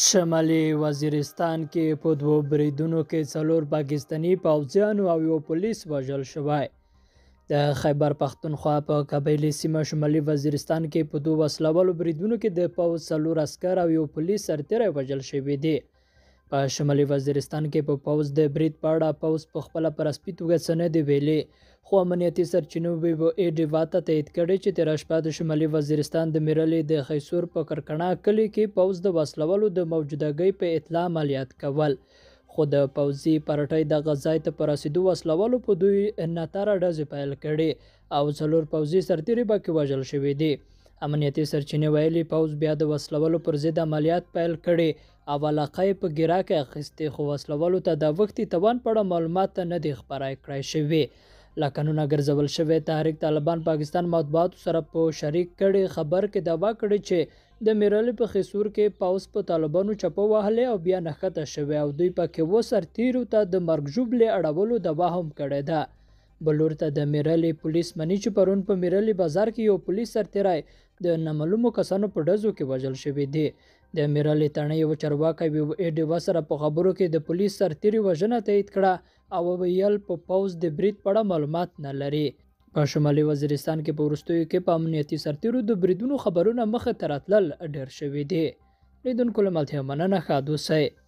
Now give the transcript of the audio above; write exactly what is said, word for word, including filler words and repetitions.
شمالي وزیرستان کې په دوو بریدونو کې څلور پاکستاني پوځیانو او یو پولیس وژل شوی. د خیبر پښتونخوا په قبایلي سیمه شمالي وزیرستان کې په دوو وسلوالو بریدونو کې د پوځ څلور عسکر او یو پولیس سرتیری وژل شوي دي. په شمالي وزیرستان کې په پوځ د برید په اړه پوځ په خپله په رسمي توګه څه نه دي ویلي، خو امنیتي سرچینو وی او ای ډیوا ته تایید کړی چې تېره شپه د شمالي وزیرستان د میرلې د خیسور په کرکڼا کلي کې پوځ د وسلوالو د موجودګۍ په اطلاع عملیات کول، خو د پوځي پارټۍ دغه ځای ته په رسېدو وسلوالو په دوی ناتاره ډزې پیل کړې او څلور پوځي سرتیري پکې وژل شوي دي. امنیتي سرچینې ویلي پوځ بیا د وسلوالو پر ضد عملیات پیل کړي او علاقه یې په ګیرا کې اخیستې، خو وسلوالو ته د وختي توان په اړه معلومات نه دي خپاره کړای شوي. له قانونه ګرځول شوی تحریک طالبان پاکستان مطبوعاتو سره په شریک کړي خبر کې دعوا کړې چې د میرلې په خیسور کې پوځ په طالبانو چپه وهلې او بیا نښته شوی او دوی پکې اووه سرتیرو ته د مرګ ژوبلې اړولو دعوا هم کړې ده. بلور ته د میرلې پولیس مني چې پرون په میرلې بازار کې یو پولیس سرتیری د نامعلومو کسانو په ډزو کې وژل شوی دی. د میرلې تڼۍ یو چارواکی وی او ای ډیوا سره په خبرو کې د پولیس سرتیري وژنه تایید کړه او ویل په پوځ د برید په اړه معلومات نه لري. په شمالي وزیرستان کې په وروستیو کې په امنیتي سرتیرو د بریدونو خبرونه مخې ته راتلل ډېر شوي دي. لیدونکو له ملتیا مننه، ښه اوسئ.